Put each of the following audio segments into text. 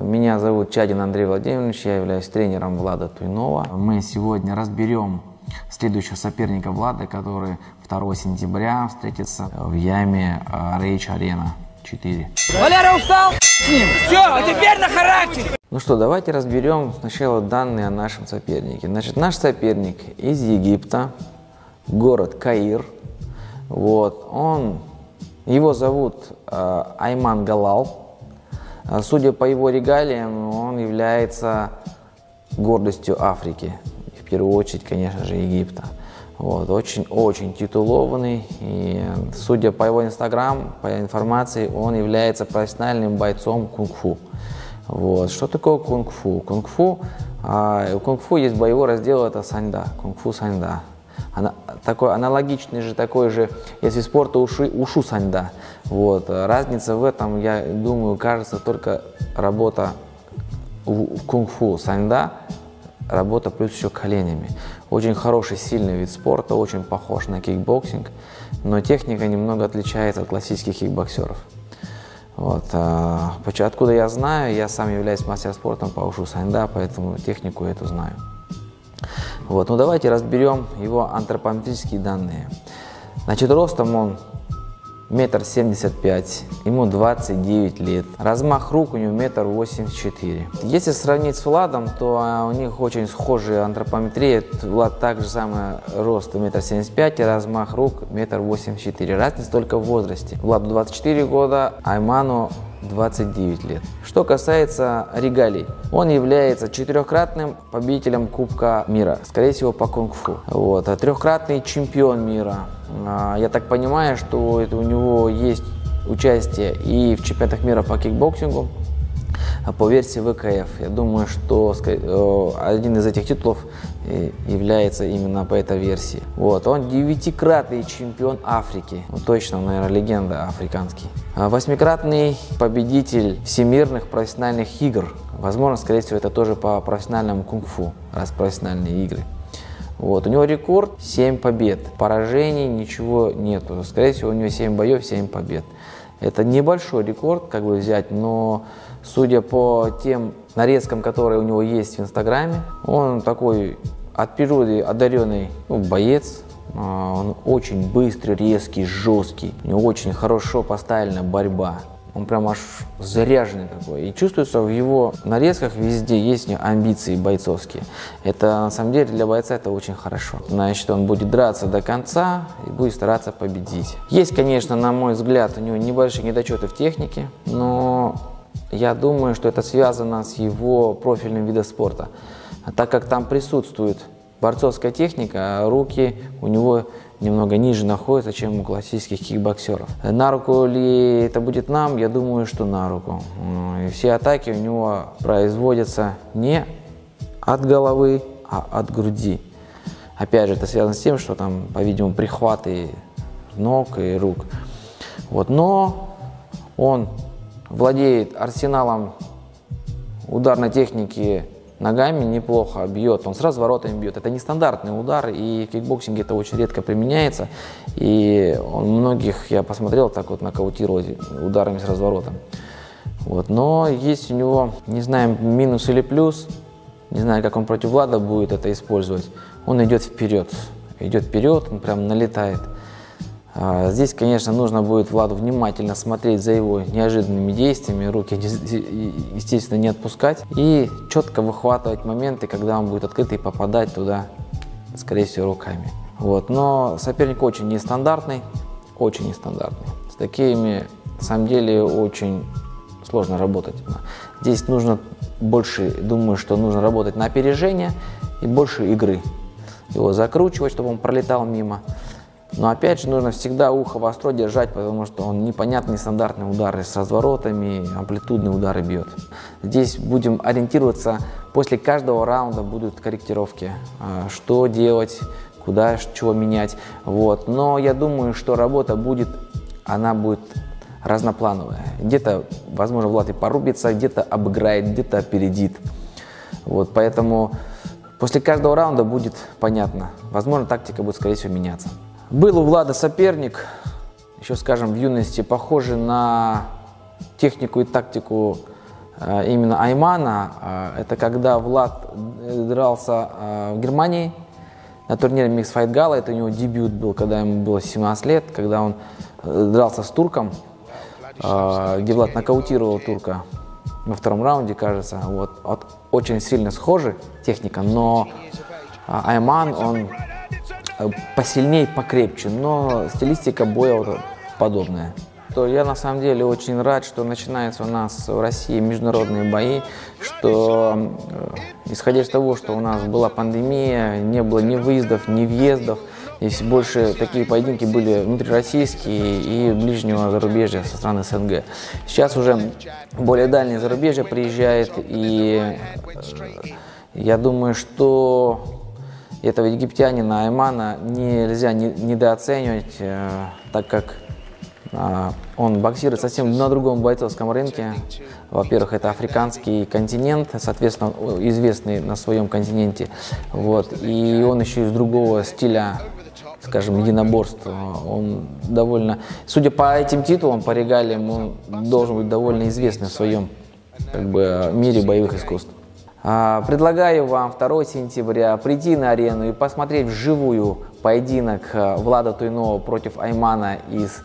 Меня зовут Чадин Андрей Владимирович, я являюсь тренером Влада Туйнова. Мы сегодня разберем следующего соперника Влада, который 2 сентября встретится в яме Rage Arena 4. Валера устал? С ним. Все, а теперь на характер. Ну что, давайте разберем сначала данные о нашем сопернике. Значит, наш соперник из Египта, город Каир. Вот, его зовут Айман Галал. Судя по его регалиям, он является гордостью Африки. В первую очередь, конечно же, Египта. Вот, очень титулованный. И, судя по его инстаграм, по информации, он является профессиональным бойцом кунг-фу. Вот. Что такое кунг-фу? У кунг-фу есть боевой раздел, это саньда, кунг-фу саньда. Такой аналогичный же, такой же, если спорта ушу саньда. Вот. Разница в этом, я думаю, кажется, только работа в кунг-фу саньда, работа плюс еще коленями. Очень хороший, сильный вид спорта, очень похож на кикбоксинг, но техника немного отличается от классических кикбоксеров. Вот. Откуда я знаю, я сам являюсь мастером спорта по ушу саньда, поэтому технику эту знаю. Вот. Ну давайте разберем его антропометрические данные. Значит, ростом он 1,75 м, ему 29 лет. Размах рук у него 1,84 м. Если сравнить с Владом, то у них очень схожие антропометрии. Влад также самый рост 1,75 м и размах рук 1,84 м. Разница только в возрасте. Владу 24 года, Айману 29 лет. Что касается регалий, он является 4-кратным победителем Кубка мира, скорее всего по кунг-фу. Вот. 3-кратный чемпион мира. Я так понимаю, что у него есть участие и в чемпионатах мира по кикбоксингу по версии ВКФ. Я думаю, что один из этих титулов является именно по этой версии. Вот. Он 9-кратный чемпион Африки. Ну, точно, наверное, легенда африканский. 8-кратный победитель всемирных профессиональных игр. Возможно, скорее всего, это тоже по профессиональному кунг-фу, раз профессиональные игры. Вот. У него рекорд 7 побед. Поражений ничего нету. Скорее всего, у него 7 боев, 7 побед. Это небольшой рекорд, как бы взять, но судя по тем нарезкам, которые у него есть в инстаграме, он такой от природы одаренный боец. Он очень быстрый, резкий, жесткий. У него очень хорошо поставлена борьба. Он прям аж заряженный такой. И чувствуется в его нарезках везде есть амбиции бойцовские. Это на самом деле для бойца это очень хорошо. Значит, он будет драться до конца и будет стараться победить. Есть, конечно, на мой взгляд, у него небольшие недочеты в технике, но я думаю, что это связано с его профильным видом спорта. Так как там присутствует борцовская техника, а руки у него немного ниже находятся, чем у классических кикбоксеров. На руку ли это будет нам? Я думаю, что на руку. И все атаки у него производятся не от головы, а от груди. Опять же, это связано с тем, что там, по-видимому, прихваты ног и рук. Вот. Но он владеет арсеналом ударной техники ногами, неплохо бьет, он с разворотами бьет. Это нестандартный удар, и в кикбоксинге это очень редко применяется. И он многих, я посмотрел, так вот нокаутировал ударами с разворотом. Вот. Но есть у него, не знаю, минус или плюс, не знаю, как он против Влада будет это использовать. Он идет вперед, он прям налетает. Здесь, конечно, нужно будет Владу внимательно смотреть за его неожиданными действиями, руки, естественно, не отпускать и четко выхватывать моменты, когда он будет открытый и попадать туда, скорее всего, руками. Вот. Но соперник очень нестандартный. С такими, на самом деле, очень сложно работать. Здесь нужно больше, думаю, что нужно работать на опережение и больше игры. Его закручивать, чтобы он пролетал мимо. Но опять же нужно всегда ухо востро держать, потому что он непонятные нестандартные удары с разворотами, амплитудные удары бьет. Здесь будем ориентироваться, после каждого раунда будут корректировки, что делать, куда, чего менять. Вот. Но я думаю, что работа будет разноплановая. Где-то, возможно, Влад и порубится, где-то обыграет, где-то опередит. Вот. Поэтому после каждого раунда будет понятно. Возможно, тактика будет, скорее всего, меняться. Был у Влада соперник, еще, скажем, в юности, похожий на технику и тактику именно Аймана, это когда Влад дрался в Германии на турнире Mixed Fight Gala. Это у него дебют был, когда ему было 17 лет, когда он дрался с турком, где Влад нокаутировал турка во втором раунде, кажется. Вот очень сильно схожи техника, но Айман, он посильнее, покрепче, но стилистика боя вот подобная. Я на самом деле очень рад, что начинаются у нас в России международные бои, что исходя из того, что у нас была пандемия, не было ни выездов, ни въездов, и больше такие поединки были внутрироссийские и ближнего зарубежья со стран СНГ. Сейчас уже более дальнее зарубежье приезжает, и я думаю, что этого египтянина Аймана нельзя недооценивать, так как он боксирует совсем на другом бойцовском рынке. Во-первых, это африканский континент, соответственно, известный на своем континенте. Вот. И он еще из другого стиля, скажем, единоборств. Он довольно, судя по этим титулам, по регалиям, он должен быть довольно известный в своем мире боевых искусств. Предлагаю вам 2 сентября прийти на арену и посмотреть вживую поединок Влада Туйнова против Аймана из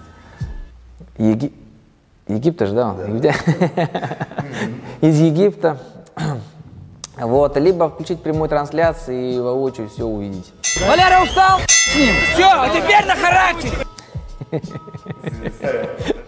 Египта же, да? Из Египта. Вот, либо включить прямую трансляцию и воочию все увидеть. Валера устал? С ним. Все, а теперь на характер!